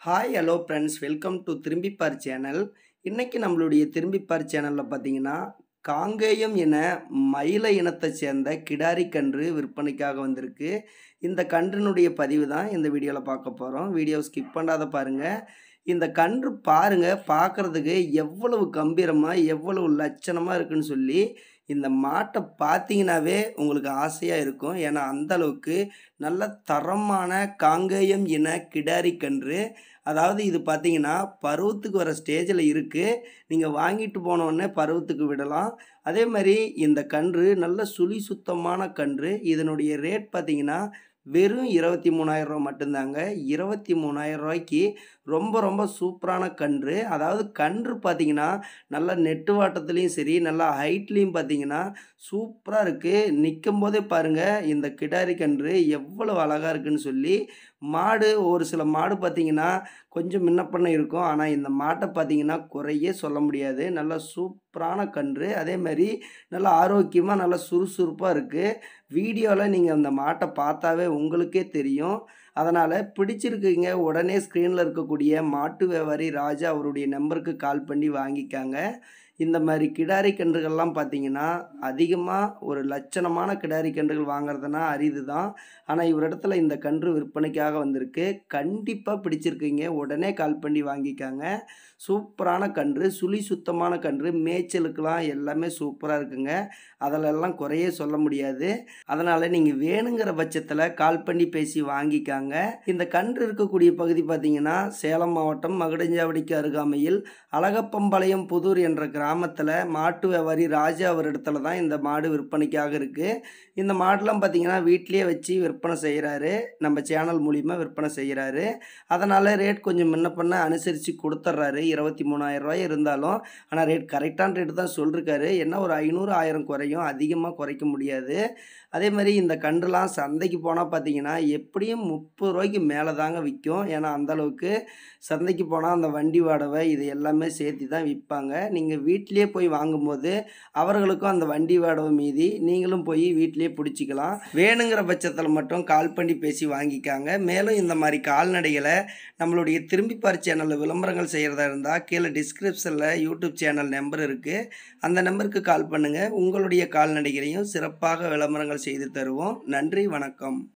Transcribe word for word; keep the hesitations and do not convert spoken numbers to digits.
Hi hello friends, welcome to Thirumbi Paar channel. இன்றைக்கி நம்மளுடைய திரும்பி பார் சேனலில் பார்த்தீங்கன்னா, காங்கேயம் என மயில இனத்தை சேர்ந்த கிடாரி கன்று விற்பனைக்காக வந்திருக்கு. இந்த கன்றினுடைய பதிவு தான் இந்த வீடியோவில் பார்க்க போகிறோம். வீடியோ ஸ்கிப் பண்ணாத பாருங்கள். இந்த கன்று பாருங்கள், பார்க்குறதுக்கு எவ்வளவு கம்பீரமாக எவ்வளவு லட்சணமாக இருக்குன்னு சொல்லி இந்த மாட்டை பார்த்தீங்கன்னாவே உங்களுக்கு ஆசையாக இருக்கும். ஏன்னா அந்தளவுக்கு நல்ல தரமான காங்கேயம் இன கிடாரி கன்று. அதாவது இது பார்த்தீங்கன்னா பருவத்துக்கு வர ஸ்டேஜில் இருக்குது. நீங்கள் வாங்கிட்டு போனோடனே பருவத்துக்கு விடலாம். அதே மாதிரி இந்த கன்று நல்ல சுழி சுத்தமான கன்று. இதனுடைய ரேட் பார்த்தீங்கன்னா வெறும் இருபத்தி மூணாயிரம் ரூபா மட்டும்தாங்க. இருபத்தி மூணாயிரம் ரூபாய்க்கு ரொம்ப ரொம்ப சூப்பரான கன்று. அதாவது கன்று பார்த்தீங்கன்னா நல்லா நெட்டு வாட்டத்துலேயும் சரி, நல்லா ஹைட்லேயும் பார்த்தீங்கன்னா சூப்பராக இருக்குது. நிற்கும் போதே பாருங்கள் இந்த கிடாரி கன்று எவ்வளவு அழகாக இருக்குன்னு சொல்லி. மாடு ஒரு சில மாடு பார்த்திங்கன்னா கொஞ்சம் முன்ன பண்ண இருக்கும். ஆனால் இந்த மாட்டை பார்த்திங்கன்னா குறையே சொல்ல முடியாது. நல்லா சூப்பரான கன்று. அதே மாதிரி நல்லா ஆரோக்கியமாக நல்லா சுறுசுறுப்பாக இருக்குது. வீடியோவில் நீங்கள் அந்த மாட்டை பார்த்தாவே உங்களுக்கே தெரியும். அதனால் பிடிச்சிருக்குங்க, உடனே ஸ்க்ரீனில் இருக்கக்கூடிய மாட்டு வியாபாரி ராஜா அவருடைய நம்பருக்கு கால் பண்ணி வாங்கிக்காங்க. இந்த மாதிரி கிடாரி கன்றுகள்லாம் பார்த்திங்கன்னா அதிகமாக ஒரு லட்சணமான கிடாரி கன்றுகள் வாங்குறதுனா அரிது தான். ஆனால் இவரிடத்துல இந்த கன்று விற்பனைக்காக வந்திருக்கு. கண்டிப்பாக பிடிச்சிருக்குங்க, உடனே கால் பண்ணி வாங்கிக்காங்க. சூப்பரான கன்று, சுழி சுத்தமான கன்று, மேய்ச்சலுக்கெலாம் எல்லாமே சூப்பராக இருக்குங்க. அதிலெல்லாம் குறையே சொல்ல முடியாது. அதனால் நீங்கள் வேணுங்கிற பட்சத்தில் கால் பண்ணி பேசி வாங்கிக்காங்க. இந்த கன்று இருக்கக்கூடிய பகுதி பார்த்திங்கன்னா சேலம் மாவட்டம் மகுடஞ்சாவடிக்கு அருகாமையில் அழகப்பம்பாளையம் புதூர் என்ற கிராமத்தில் மாட்டு வியாபாரி ராஜா அவர் இடத்துல தான் இந்த மாடு விற்பனைக்காக இருக்குது. இந்த மாடெலாம் பார்த்திங்கன்னா வீட்டிலேயே வச்சு விற்பனை செய்கிறாரு. நம்ம சேனல் மூலிமா விற்பனை செய்கிறாரு. அதனால் ரேட் கொஞ்சம் முன்ன பண்ண அனுசரித்து கொடுத்துட்றாரு. இருபத்தி மூணாயிரம் ரூபாய் இருந்தாலும் ஆனால் ரேட் கரெக்டான ரேட்டு தான் சொல்லியிருக்காரு. என்ன ஒரு ஐநூறு ஆயிரம் குறையும், அதிகமாக குறைக்க முடியாது. அதே மாதிரி இந்த கன்றுலாம் சந்தைக்கு போனால் பார்த்திங்கன்னா எப்படியும் முப்பது ரூபாய்க்கு மேலே தாங்க விற்கும். ஏன்னா அந்தளவுக்கு சந்தைக்கு போனால் அந்த வண்டி வாடகை இது எல்லாமே சேர்த்து தான் விற்பாங்க. நீங்கள் வீட்டிலேயே போய் வாங்கும்போது அவர்களுக்கும் அந்த வண்டி வாடகை மீதி நீங்களும் போய் வீட்டிலேயே பிடிச்சிக்கலாம். வேணுங்கிற பட்சத்தில் மட்டும் கால் பண்ணி பேசி வாங்கிக்காங்க. மேலும் இந்த மாதிரி கால்நடைகளை நம்மளுடைய திரும்பி பார் சேனலில் விளம்பரங்கள் செய்கிறதா இருந்தால் கீழே டிஸ்கிரிப்ஷனில் யூடியூப் சேனல் நம்பர் இருக்குது. அந்த நம்பருக்கு கால் பண்ணுங்கள். உங்களுடைய கால்நடைகளையும் சிறப்பாக விளம்பரங்கள் செய்து தருவோம். நன்றி, வணக்கம்.